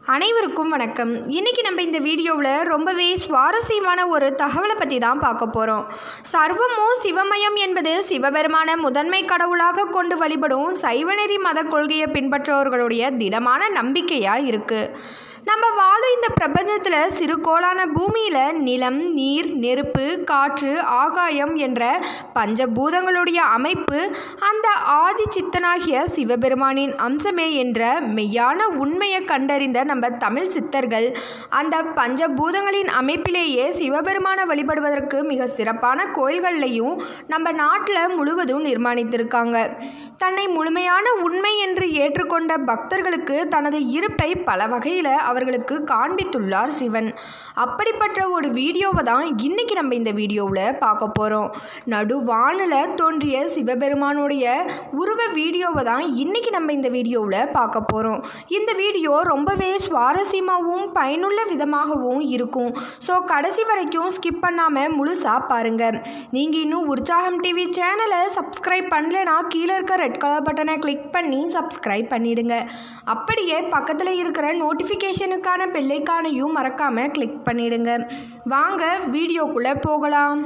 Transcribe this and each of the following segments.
அனைவருக்கும் வணக்கம். இன்றைக்கி நம்ம இந்த வீடியோவில் ரொம்பவே சுவாரஸ்யமான ஒரு தகவலை பற்றி தான் பார்க்க போகிறோம். சர்வமும் சிவமயம் என்பது சிவபெருமான முதன்மை கடவுளாக கொண்டு வழிபடும் சைவநெறி மத கொள்கையை பின்பற்றுபவர்களுடைய திடமான நம்பிக்கையாக இருக்குது. நம்ம வாழும் இந்த பிரபஞ்சத்தில் சிறுகோளான பூமியில் நிலம், நீர், நெருப்பு, காற்று, ஆகாயம் என்ற பஞ்சபூதங்களுடைய அமைப்பு அந்த ஆதி சித்தனாகிய சிவபெருமானின் அம்சமே என்ற மெய்யான உண்மையை கண்டறிந்த நம்ம தமிழ் சித்தர்கள் அந்த பஞ்சபூதங்களின் அமைப்பிலேயே சிவபெருமானை வழிபடுவதற்கு மிக சிறப்பான கோயில்கள்லையும் நம்ம நாட்டில் முழுவதும் நிர்மாணித்திருக்காங்க. தன்னை முழுமையான உண்மை என்று ஏற்றுக்கொண்ட பக்தர்களுக்கு தனது இருப்பை பல வகையில் அவர்களுக்கு காண்பித்துள்ளார் சிவன். அப்படிப்பட்ட ஒரு வீடியோவை தான் இன்றைக்கி நம்ம இந்த வீடியோவில் பார்க்க போகிறோம். நடுவானில் தோன்றிய சிவபெருமானுடைய உருவ வீடியோவை தான் இன்றைக்கி நம்ம இந்த வீடியோவில் பார்க்க போகிறோம். இந்த வீடியோ ரொம்பவே சுவாரஸ்யமாகவும் பயனுள்ள விதமாகவும் இருக்கும். ஸோ கடைசி வரைக்கும் ஸ்கிப் பண்ணாமல் முழுசாக பாருங்கள். நீங்கள் இன்னும் உற்சாகம் டிவி சேனலை சப்ஸ்கிரைப் பண்ணலைன்னா கீழே இருக்க ரெட் கலர் பட்டனை கிளிக் பண்ணி சப்ஸ்கிரைப் பண்ணிடுங்க. அப்படியே பக்கத்தில் இருக்கிற நோட்டிஃபிகேஷனுக்கான பெல்லைக்கானையும் மறக்காமல் கிளிக் பண்ணிடுங்க. வாங்க வீடியோக்குள்ளே போகலாம்.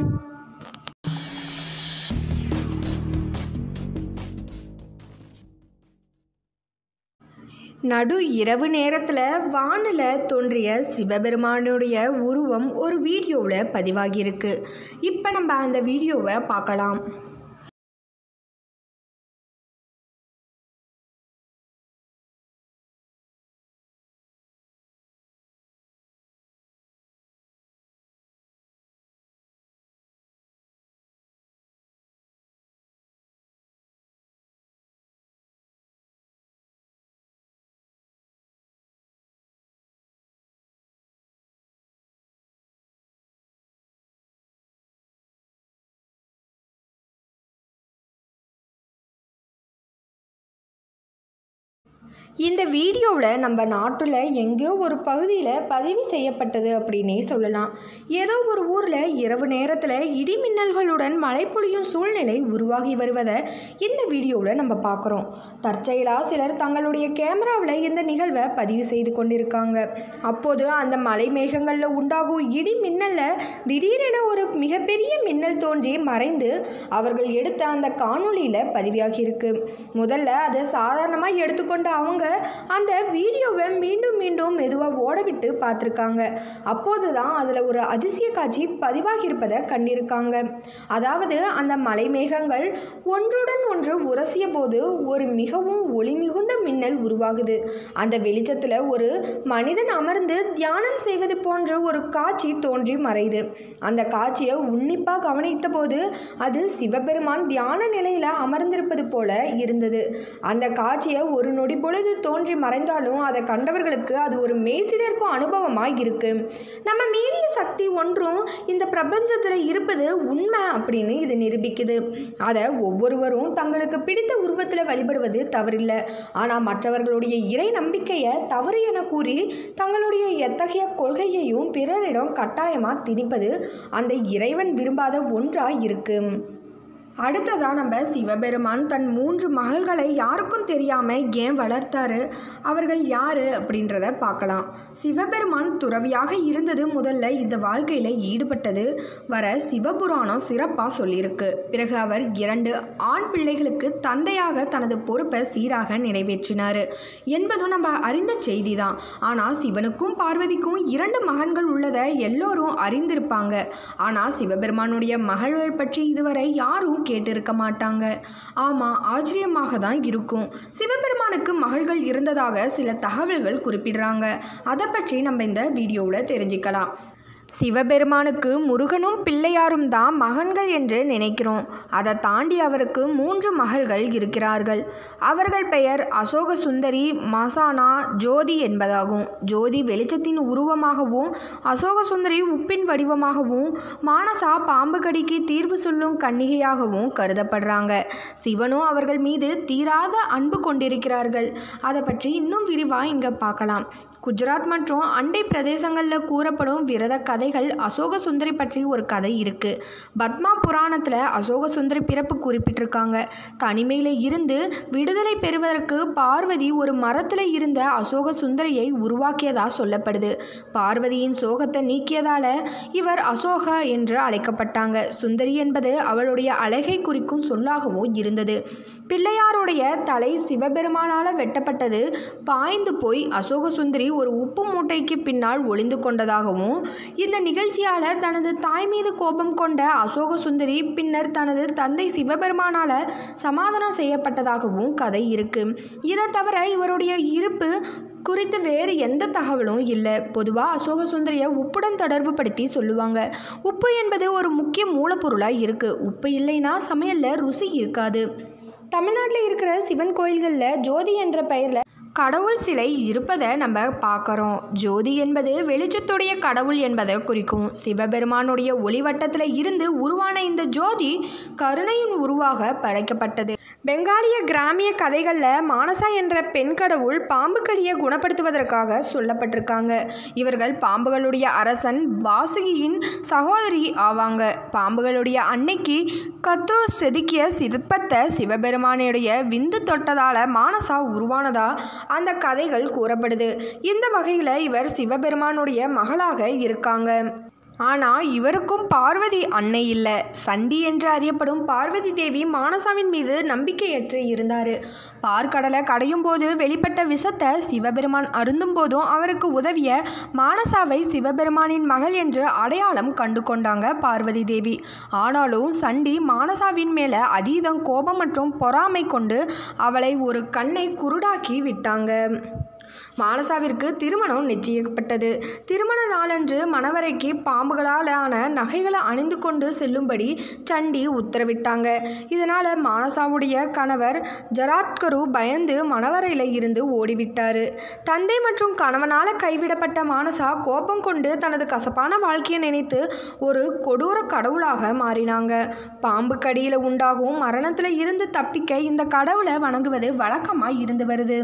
நடு இரவு நேரத்தில் வானில் தோன்றிய சிவபெருமானுடைய உருவம் ஒரு வீடியோவில் பதிவாகியிருக்கு. இப்போ நம்ம அந்த வீடியோவை பார்க்கலாம். இந்த வீடியோவில் நம்ம நாட்டில் எங்கேயோ ஒரு பகுதியில் பதிவு செய்யப்பட்டது அப்படின்னே சொல்லலாம். ஏதோ ஒரு ஊரில் இரவு நேரத்தில் இடி மின்னல்களுடன் மழை பொழியும் சூழ்நிலை உருவாகி வருவதை இந்த வீடியோவில் நம்ம பார்க்குறோம். தற்செயலாக சிலர் தங்களுடைய கேமராவில் இந்த நிகழ்வை பதிவு செய்து கொண்டிருக்காங்க. அப்போது அந்த மலை மேகங்களில் உண்டாகும் இடி மின்னலில் திடீரென ஒரு மிகப்பெரிய மின்னல் தோன்றி மறைந்து அவர்கள் எடுத்த அந்த காணொளியில் பதிவாகியிருக்கு. முதல்ல அதை சாதாரணமாக எடுத்துக்கொண்ட அவங்க அந்த வீடியோவை மீண்டும் மீண்டும் மெதுவாக ஓடவிட்டு பார்த்துருக்காங்க. அப்போது தான் அதில் ஒரு அதிசய காட்சி பதிவாகி இருப்பதை கண்டிருக்காங்க. அதாவது அந்த மலை மேகங்கள் ஒன்றுடன் ஒன்று உரசிய போது ஒரு மிகவும் ஒளி மிகுந்த மின்னல் உருவாகுது. அந்த வெளிச்சத்தில் ஒரு மனிதன் அமர்ந்து தியானம் செய்வது போன்ற ஒரு காட்சி தோன்றி மறையுது. அந்த காட்சியை உன்னிப்பாக கவனித்த போது அது சிவபெருமான் தியான நிலையில் அமர்ந்திருப்பது போல இருந்தது. அந்த காட்சியை ஒரு நொடி பொழுது தோன்றி மறைந்தாலும் அதை கண்டவர்களுக்கு அது ஒரு மெய்சிலிருக்கும் அனுபவமாக இருக்கு. நம்ம மீறிய சக்தி ஒன்றும் இந்த பிரபஞ்சத்தில் இருப்பது உண்மை அப்படின்னு இது நிரூபிக்குது. அதை ஒவ்வொருவரும் தங்களுக்கு பிடித்த உருவத்தில் வழிபடுவது தவறில்லை. ஆனால் மற்றவர்களுடைய இறை நம்பிக்கையை தவறு என கூறி தங்களுடைய எத்தகைய கொள்கையையும் பிறரிடம் கட்டாயமாக திணிப்பது அந்த இறைவன் விரும்பாத ஒன்றாக இருக்கு. அடுத்ததாக நம்ம சிவபெருமான் தன் 3 மகள்களை யாருக்கும் தெரியாமல் ஏன் வளர்த்தாரு, அவர்கள் யார் அப்படின்றத பார்க்கலாம். சிவபெருமான் துறவியாக இருந்தது முதல்ல இந்த வாழ்க்கையில் ஈடுபட்டது வர சிவபுராணம் சிறப்பாக சொல்லியிருக்கு. பிறகு அவர் 2 ஆண் பிள்ளைகளுக்கு தந்தையாக தனது பொறுப்பை சீராக நிறைவேற்றினார் என்பதும் நம்ம அறிந்த செய்தி தான். ஆனால் சிவனுக்கும் பார்வதிக்கும் 2 மகன்கள் உள்ளதை எல்லோரும் அறிந்திருப்பாங்க. ஆனால் சிவபெருமானுடைய மகள்கள் பற்றி இதுவரை யாரும் கேட்டிருக்க மாட்டாங்க. ஆமாம், ஆச்சரியமாக தான் இருக்கும். சிவபெருமானுக்கு மகள்கள் இருந்ததாக சில தகவல்கள் குறிப்பிடுறாங்க. அதை பற்றி நம்ம இந்த வீடியோவில் தெரிஞ்சுக்கலாம். சிவபெருமானுக்கு முருகனும் பிள்ளையாரும் தான் மகன்கள் என்று நினைக்கிறோம். அதை தாண்டி அவருக்கு 3 மகள்கள் இருக்கிறார்கள். அவர்கள் பெயர் அசோக சுந்தரி, மசானா, ஜோதி என்பதாகும். ஜோதி வெளிச்சத்தின் உருவமாகவும், அசோக சுந்தரி உப்பின் வடிவமாகவும், மானசா பாம்பு கடிக்கு தீர்வு சொல்லும் கன்னிகையாகவும் கருதப்படுறாங்க. சிவனும் அவர்கள் மீது தீராத அன்பு கொண்டிருக்கிறார்கள். அதை பற்றி இன்னும் விரிவாக இங்கே பார்க்கலாம். குஜராத் மற்றும் அண்டை பிரதேசங்களில் கூறப்படும் விரத கதை கதைகள் அசோக சுந்தரி பற்றி ஒரு கதை இருக்குது. பத்மா புராணத்தில் அசோக சுந்தரி பிறப்பு குறிப்பிட்டிருக்காங்க. தனிமையில் இருந்து விடுதலை பெறுவதற்கு பார்வதி ஒரு மரத்தில் இருந்த அசோக சுந்தரியை உருவாக்கியதா சொல்லப்படுது. பார்வதியின் சோகத்தை நீக்கியதால இவர் அசோகா என்று அழைக்கப்பட்டாங்க. சுந்தரி என்பது அவளுடைய அழகை குறிக்கும் சொல்லாகவும் இருந்தது. பிள்ளையாருடைய தலை சிவபெருமானால் வெட்டப்பட்டது பாய்ந்து போய் அசோக சுந்தரி ஒரு உப்பு மூட்டைக்கு பின்னால் ஒளிந்து கொண்டதாகவும், இந்த நிகழ்ச்சியால் தனது தாய் மீது கோபம் கொண்ட அசோக சுந்தரி பின்னர் தனது தந்தை சிவபெருமானால் சமாதானம் செய்யப்பட்டதாகவும் கதை இருக்கு. இதை தவிர இவருடைய இருப்பு குறித்து வேறு எந்த தகவலும் இல்லை. பொதுவாக அசோக சுந்தரியை உப்புடன் தொடர்பு படுத்தி சொல்லுவாங்க. உப்பு என்பது ஒரு முக்கிய மூலப்பொருளாக இருக்குது. உப்பு இல்லைன்னா சமையலில் ருசி இருக்காது. தமிழ்நாட்டில் இருக்கிற சிவன் கோயில்களில் ஜோதி என்ற பெயரில் கடவுள் சிலை இருப்பதை நம்ம பார்க்குறோம். ஜோதி என்பது வெளிச்சத்துடைய கடவுள் என்பதை குறிக்கும். சிவபெருமானுடைய ஒளிவட்டத்தில் இருந்து உருவான இந்த ஜோதி கருணையின் உருவாக படைக்கப்பட்டது. பெங்காலிய கிராமிய கதைகளில் மானசா என்ற பெண் கடவுள் பாம்பு கடியை குணப்படுத்துவதற்காக சொல்லப்பட்டிருக்காங்க. இவர்கள் பாம்புகளுடைய அரசன் வாசுகியின் சகோதரி ஆவாங்க. பாம்புகளுடைய அன்னைக்கு கத்ரோ செதுக்கிய சிற்பத்தை சிவபெருமானுடைய விந்து தொட்டதால் மானசா உருவானதா அந்த கதைகள் கூறப்படுது. இந்த வகையில் இவர் சிவபெருமானுடைய மகளாக இருக்காங்க. ஆனால் இவருக்கும் பார்வதி அன்னை இல்லை. சண்டி என்று அறியப்படும் பார்வதி தேவி மானசாவின் மீது நம்பிக்கையற்று இருந்தார். பார்க்கடலை கடையும் போது வெளிப்பட்ட விஷத்தை சிவபெருமான் அருந்தும் போதும் அவருக்கு உதவிய மானசாவை சிவபெருமானின் மகள் என்று அடையாளம் கண்டு கொண்டாங்க பார்வதி தேவி. ஆனாலும் சண்டி மானசாவின் மேலே அதீதம் கோபம் மற்றும் பொறாமை கொண்டு அவளை ஒரு கண்ணை குருடாக்கி விட்டாங்க. மானசாவிற்கு திருமணம் நிச்சயிக்கப்பட்டது. திருமண நாளன்று மணவரைக்கு பாம்புகளால் ஆன நகைகளை அணிந்து கொண்டு செல்லும்படி சண்டி உத்தரவிட்டாங்க. இதனால் மானசாவுடைய கணவர் ஜராத்கரு பயந்து மணவரையில் இருந்து ஓடிவிட்டார். தந்தை மற்றும் கணவனால் கைவிடப்பட்ட மானசா கோபம் கொண்டு தனது கசப்பான வாழ்க்கையை நினைத்து ஒரு கொடூர கடவுளாக மாறினாங்க. பாம்பு கடியில் உண்டாகும் மரணத்தில் இருந்து தப்பிக்க இந்த கடவுளை வணங்குவது வழக்கமாக இருந்து வருது.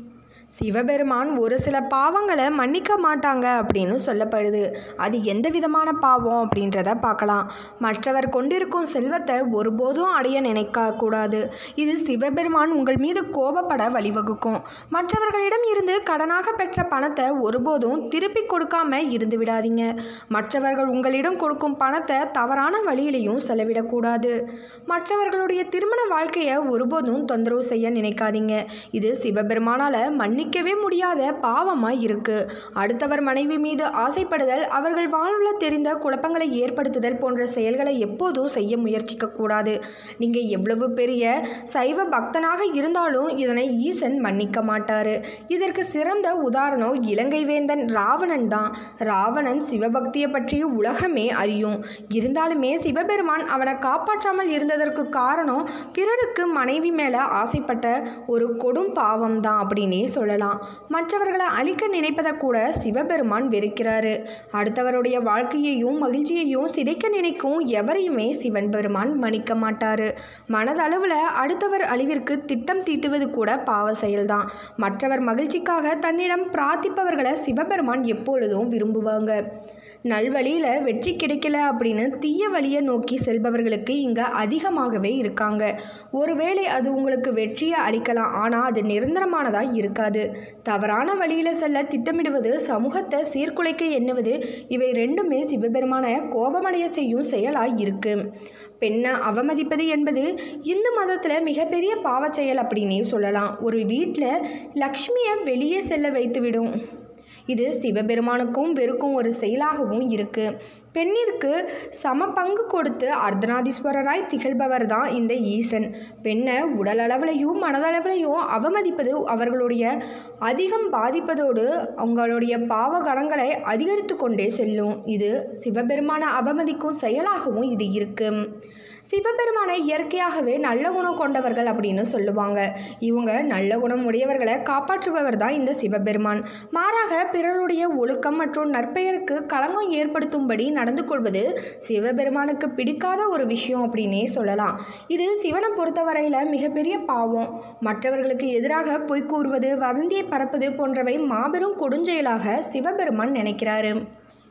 சிவபெருமான் ஒரு சில பாவங்களை மன்னிக்க மாட்டாங்க அப்படின்னு சொல்லப்படுது. அது எந்த விதமான பாவம் அப்படின்றத பார்க்கலாம். மற்றவர் கொண்டிருக்கும் செல்வத்தை ஒருபோதும் அடைய நினைக்கக்கூடாது. இது சிவபெருமான் உங்கள் மீது கோபப்பட வழிவகுக்கும். மற்றவர்களிடம் இருந்து கடனாக பெற்ற பணத்தை ஒருபோதும் திருப்பி கொடுக்காம இருந்து விடாதீங்க. மற்றவர்கள் உங்களிடம் கொடுக்கும் பணத்தை தவறான வழியிலையும் செலவிடக்கூடாது. மற்றவர்களுடைய திருமண வாழ்க்கையை ஒருபோதும் தொந்தரவு செய்ய நினைக்காதீங்க. இது சிவபெருமானால் மன்னிக்கவே முடியாத பாவமாய் இருக்கு. அடுத்தவர் மனைவி மீது ஆசைப்படுதல், அவர்கள் வாழ்வில் தெரிந்த குழப்பங்களை ஏற்படுத்துதல் போன்ற செயல்களை எப்போதும் செய்ய முயற்சிக்க கூடாது. நீங்கள் எவ்வளவு பெரிய சைவ பக்தனாக இருந்தாலும் இதனை ஈசன் மன்னிக்க மாட்டார். இதற்கு சிறந்த உதாரணம் இலங்கை வேந்தன் ராவணன் தான். ராவணன் சிவபக்தியை பற்றி உலகமே அறியும். இருந்தாலுமே சிவபெருமான் அவனை காப்பாற்றாமல் இருந்ததற்கு காரணம் பிறருக்கு மனைவி மேலே ஆசைப்பட்ட ஒரு கொடும் பாவம் தான் அப்படின்னே சொல்லலாம். மற்றவர்களை அழிக்க நினைப்பதை கூட சிவபெருமான் வெறுக்கிறாரு. அடுத்தவருடைய வாழ்க்கையையும் மகிழ்ச்சியையும் சிதைக்க நினைக்கும் எவரையுமே சிவபெருமான் மன்னிக்க மாட்டாரு. மனதளவில் அடுத்தவர் அழிவிற்கு திட்டம் தீட்டுவது கூட பாவ செயல்தான். மற்றவர் மகிழ்ச்சிக்காக தன்னிடம் பிரார்த்திப்பவர்களை சிவபெருமான் எப்பொழுதும் விரும்புவாங்க. நல்வழியில் வெற்றி கிடைக்கல அப்படின்னு தீய வழியை நோக்கி செல்பவர்களுக்கு இங்கே அதிகமாகவே இருக்காங்க. ஒருவேளை அது உங்களுக்கு வெற்றியை அளிக்கலாம், ஆனால் அது நிரந்தரமானதாக இருக்காது. தவறான வழியில் செல்ல திட்டமிடுவது, சமூகத்தை சீர்குலைக்க எண்ணுவது, இவை ரெண்டுமே சிவபெருமான கோபமடைய செய்யும் செயலாக இருக்கு. பெண்ணை அவமதிப்பது என்பது இந்து மதத்தில் மிகப்பெரிய பாவச் செயல் அப்படின்னே சொல்லலாம். ஒரு வீட்டில் லக்ஷ்மியை வெளியே செல்ல வைத்துவிடும். இது சிவபெருமானுக்கும் வெறுக்கும் ஒரு செயலாகவும் இருக்குது. பெண்ணிற்கு சம பங்கு கொடுத்து அர்த்தநாதீஸ்வரராய் திகழ்பவர் தான் இந்த ஈசன். பெண்ணை உடலளவிலையும் மனதளவிலையும் அவமதிப்பது அவர்களுடைய அதிகம் பாதிப்பதோடு அவங்களுடைய பாவ கணங்களை அதிகரித்து கொண்டே செல்லும். இது சிவபெருமான அவமதிக்கும் செயலாகவும் இது இருக்குது. சிவபெருமானை இயற்கையாகவே நல்ல குணம் கொண்டவர்கள் அப்படின்னு சொல்லுவாங்க. இவங்க நல்ல குணம் உடையவர்களை காப்பாற்றுபவர் தான் இந்த சிவபெருமான். மாறாக பிறருடைய ஒழுக்கம் மற்றும் நற்பெயருக்கு களங்கம் ஏற்படுத்தும்படி நடந்து கொள்வது சிவபெருமானுக்கு பிடிக்காத ஒரு விஷயம் அப்படின்னே சொல்லலாம். இது சிவனை பொறுத்தவரையில் மிகப்பெரிய பாவம். மற்றவர்களுக்கு எதிராக பொய் கூறுவது, வதந்தியை பரப்புவது போன்றவை மாபெரும் கொடுஞ்செயலாக சிவபெருமான் நினைக்கிறாரு.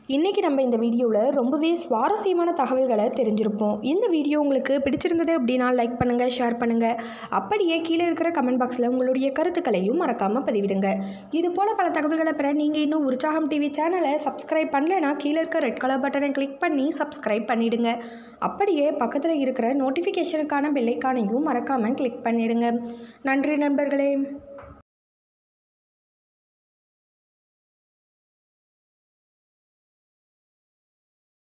இன்றைக்கி நம்ம இந்த வீடியோவில் ரொம்பவே சுவாரஸ்யமான தகவல்களை தெரிஞ்சிருப்போம். இந்த வீடியோ உங்களுக்கு பிடிச்சிருந்தது அப்படின்னா லைக் பண்ணுங்கள், ஷேர் பண்ணுங்கள். அப்படியே கீழே இருக்கிற கமெண்ட் பாக்ஸில் உங்களுடைய கருத்துக்களையும் மறக்காமல் பதிவிடுங்க. இது போல் பல தகவல்களை பெற நீங்கள் இன்னும் உற்சாகம் டிவி சேனலை சப்ஸ்கிரைப் பண்ணலைன்னா கீழே இருக்க ரெட் கலர் பட்டனை கிளிக் பண்ணி சப்ஸ்கிரைப் பண்ணிவிடுங்க. அப்படியே பக்கத்தில் இருக்கிற நோட்டிஃபிகேஷனுக்கான பெல்லைக்கானையும் மறக்காமல் கிளிக் பண்ணிவிடுங்க. நன்றி நண்பர்களே.